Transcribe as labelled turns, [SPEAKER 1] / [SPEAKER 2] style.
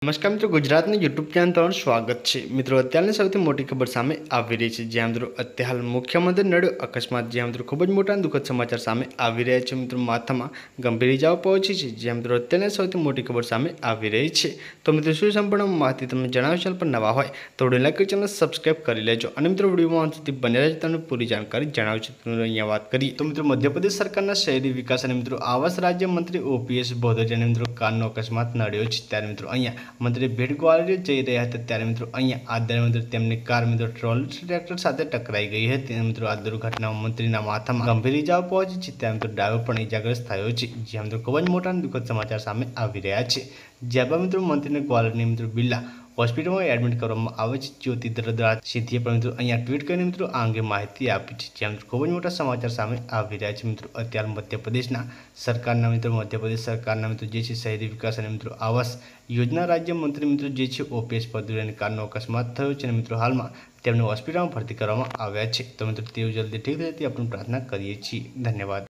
[SPEAKER 1] नमस्कार मित्रों, गुजरातनी YouTube channel पर स्वागत है। मित्रों, अत्याરની સૌથી મોટી ખબર સામે આવી રહી છે, જ્યાં મિત્રો અત્યારે મુખ્યમંત્રી નડ્યો અકસ્માત, જ્યાં મિત્રો ખૂબ જ મોટા દુઃખદ સમાચાર સામે આવી રહ્યા છે। મિત્રો, માથામાં ગંભીર ઇજાઓ પહોંચી છે, જ્યાં મિત્રો અત્યારની સૌથી મોટી ખબર સામે આવી રહી છે। તો મિત્રો, શું સંપૂર્ણ માહિતી તમને જણાવ્યું? ચેનલ પર નવા હોય તો વિડીયો લાઈક કરી ચેનલ સબસ્ક્રાઇબ કરી લેજો અને મિત્રો વિડીયોમાં અંત સુધી બને રહેજો, તમને પૂરી જાણકારી જણાવું છું। તો અહીંયા વાત કરીએ તો મિત્રો, મધ્યપ્રદેશ સરકારના શહેરી વિકાસ અને મિત્રો આવાસ રાજ્યમંત્રી ઓપીએસ ભોદોરિયાને મિત્રો કારનો અકસ્માત નડ્યો છે। ત્યારે મિત્રો અહીંયા मंत्री भेट ग्वालियर जई रह्या हता त्यारे मित्रों अहींया आदर मित्रों तेमनी कार मित्रों ट्रोलर ट्रेक्टर साथे टकराई गई हती। मित्रों आ दुर्घटनामां मंत्रीना माथामां गंभीर इजाओ पहोंची छे, त्यारे मित्रों ड्राइवर पण इजाग्रस्त थयो छे। ज्यां मित्रों खूब ज मोटा दुखद समाचार सामे आवी रह्या छे। ज्यां बाद मित्रों मंत्रीने ग्वालियरनी मित्रों बिरला होस्पिटल में एडमिट करवामां आवे छे। ज्योति दरदार सिद्धिए पण मित्रों अहींया ट्वीट करीने मित्रों आ अंगे माहिती आपी छे। ज्यां मित्रों खूब ज मोटा समाचार सामे आवी रह्या छे। मित्रों अत्यार मध्यप्रदेशना सरकारना मित्रों मध्यप्रदेश सरकारना मित्रों जे छे शहरी विकास अने मित्रों आवास योजना राज्य मंत्री मित्रों जे छे ओपीएस भदौरियानी कारनो अकस्मात थयो छे। मित्रों हालमां तेमने होस्पिટલમાં भर्ती करवामां આવ્યા છે। तो मित्रों तेओ जल्दी ठीक थाय तेवी आपणे प्रार्थना करीए छीए। धन्यवाद।